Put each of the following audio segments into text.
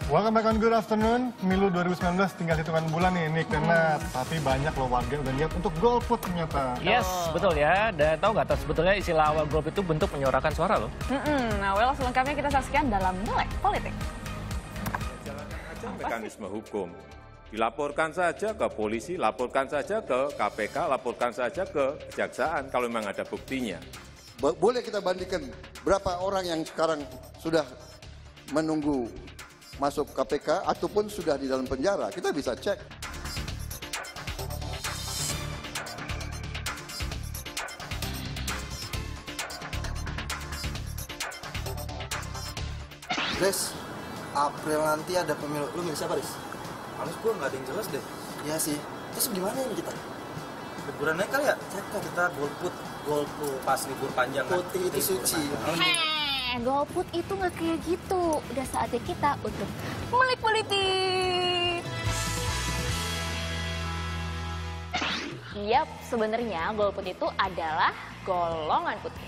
Welcome back on Good Afternoon. Pemilu 2019 tinggal hitungan bulan nih, Nick. Karena tapi banyak loh warga udah niat untuk golput ternyata. Yes, betul ya. Dan tahu nggak, sebetulnya istilah awal golput itu bentuk menyuarakan suara loh. Nah, selengkapnya kita saksikan dalam Melek Politik. Jalankan aja mekanisme hukum. Dilaporkan saja ke polisi, laporkan saja ke KPK, laporkan saja ke kejaksaan kalau memang ada buktinya. Boleh kita bandingkan berapa orang yang sekarang sudah menunggu masuk KPK ataupun sudah di dalam penjara, kita bisa cek. Riz, April nanti ada pemilu. Lu milih siapa, Riz? Males gue, nggak ada yang jelas deh. Iya sih. Terus gimana ini kita? Liburan aja kali ya? Kita golput pas libur panjang. Putih itu suci. Golput itu nggak kayak gitu. Udah saatnya kita untuk Melek Politik. Yap, sebenarnya golput itu adalah golongan putih.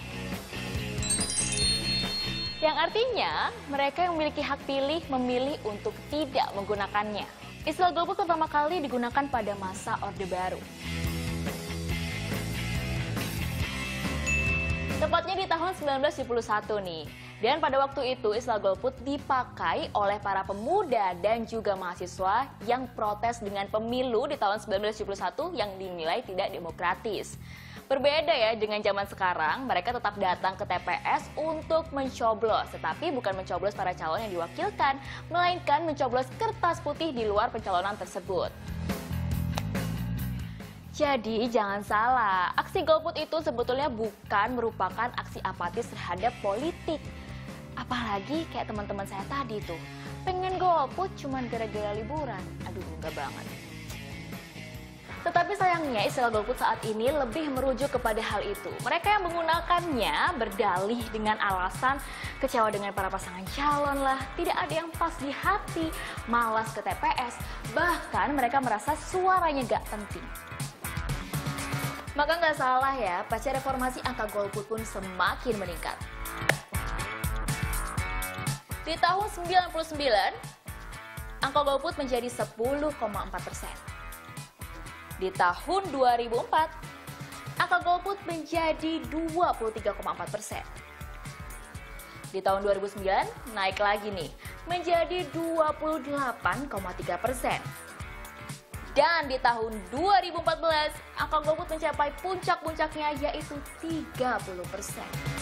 Yang artinya mereka yang memiliki hak pilih memilih untuk tidak menggunakannya. Istilah golput pertama kali digunakan pada masa Orde Baru. Tepatnya di tahun 1971 nih. Dan pada waktu itu istilah golput dipakai oleh para pemuda dan juga mahasiswa yang protes dengan pemilu di tahun 1971 yang dinilai tidak demokratis. Berbeda ya dengan zaman sekarang, mereka tetap datang ke TPS untuk mencoblos. Tetapi bukan mencoblos para calon yang diwakilkan, melainkan mencoblos kertas putih di luar pencalonan tersebut. Jadi jangan salah, aksi golput itu sebetulnya bukan merupakan aksi apatis terhadap politik. Apalagi kayak teman-teman saya tadi tuh, pengen golput cuman gara-gara liburan. Aduh, enggak banget. Tetapi sayangnya istilah golput saat ini lebih merujuk kepada hal itu. Mereka yang menggunakannya berdalih dengan alasan kecewa dengan para pasangan calon lah, tidak ada yang pas di hati, malas ke TPS, bahkan mereka merasa suaranya gak penting. Maka nggak salah ya, pasca reformasi angka golput pun semakin meningkat. Di tahun 99, angka golput menjadi 10,4%. Di tahun 2004, angka golput menjadi 23,4%. Di tahun 2009, naik lagi nih, menjadi 28,3%. Dan di tahun 2014, angka golput mencapai puncak-puncaknya yaitu 30%.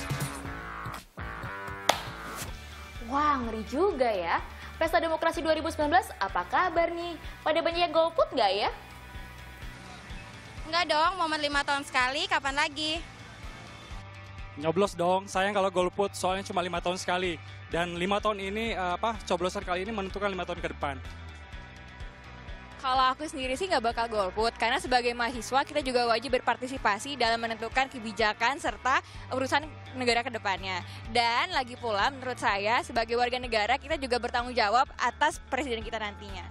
Wah, ngeri juga ya. Pesta Demokrasi 2019, apa kabar nih? Pada banyak yang golput nggak ya? Enggak dong, momen 5 tahun sekali, kapan lagi? Nyoblos dong, sayang kalau golput soalnya cuma 5 tahun sekali. Dan 5 tahun ini, coblosan kali ini menentukan 5 tahun ke depan. Kalau aku sendiri sih nggak bakal golput, karena sebagai mahasiswa kita juga wajib berpartisipasi dalam menentukan kebijakan serta urusan negara ke depannya. Dan lagi pula menurut saya sebagai warga negara kita juga bertanggung jawab atas presiden kita nantinya.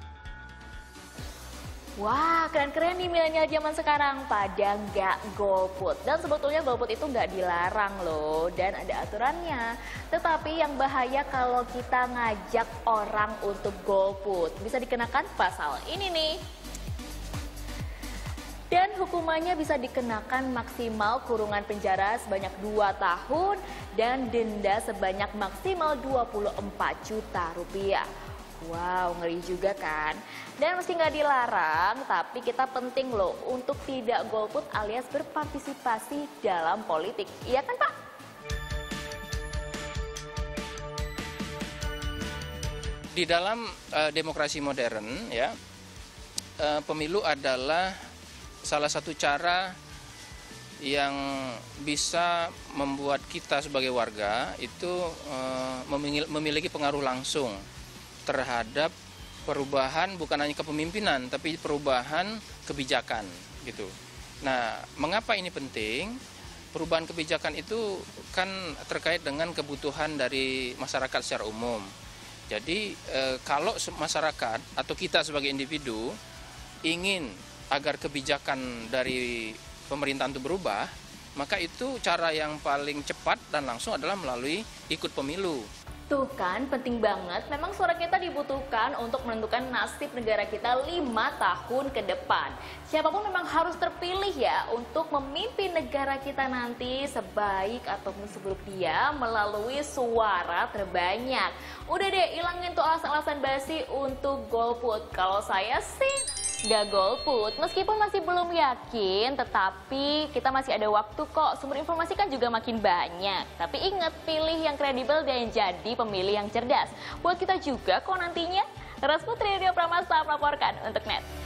Wah, keren-keren nih milenial zaman sekarang pada nggak golput. Dan sebetulnya golput itu nggak dilarang loh, dan ada aturannya. Tetapi yang bahaya kalau kita ngajak orang untuk golput. Bisa dikenakan pasal ini nih. Dan hukumannya bisa dikenakan maksimal kurungan penjara sebanyak 2 tahun dan denda sebanyak maksimal 24 juta rupiah. Wow, ngeri juga kan? Dan meski nggak dilarang, tapi kita penting loh untuk tidak golput alias berpartisipasi dalam politik. Iya kan, Pak? Di dalam demokrasi modern, ya, pemilu adalah salah satu cara yang bisa membuat kita sebagai warga itu memiliki pengaruh langsung terhadap perubahan bukan hanya kepemimpinan tapi perubahan kebijakan gitu. Nah, mengapa ini penting? Perubahan kebijakan itu kan terkait dengan kebutuhan dari masyarakat secara umum. Jadi kalau masyarakat atau kita sebagai individu ingin agar kebijakan dari pemerintahan itu berubah, maka itu cara yang paling cepat dan langsung adalah melalui ikut pemilu. Tuh kan, penting banget. Memang suara kita dibutuhkan untuk menentukan nasib negara kita 5 tahun ke depan. Siapapun memang harus terpilih ya untuk memimpin negara kita nanti sebaik ataupun seburuk dia melalui suara terbanyak. Udah deh, ilangin tuh alasan-alasan basi untuk golput. Kalau saya sih nggak golput, meskipun masih belum yakin, tetapi kita masih ada waktu kok. Sumber informasi kan juga makin banyak. Tapi ingat, pilih yang kredibel dan jadi pemilih yang cerdas. Buat kita juga kok nantinya. Ras Putri, Rio Pramasta melaporkan untuk NET.